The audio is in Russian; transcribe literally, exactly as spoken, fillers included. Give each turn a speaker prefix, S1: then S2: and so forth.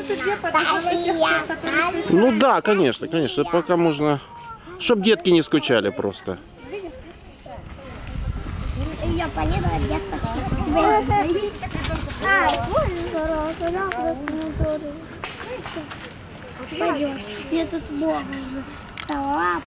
S1: Ну да, конечно, конечно. Пока можно... Чтоб детки не скучали просто.
S2: Я поеду одеться. Пойдешь. Мне тут Бог.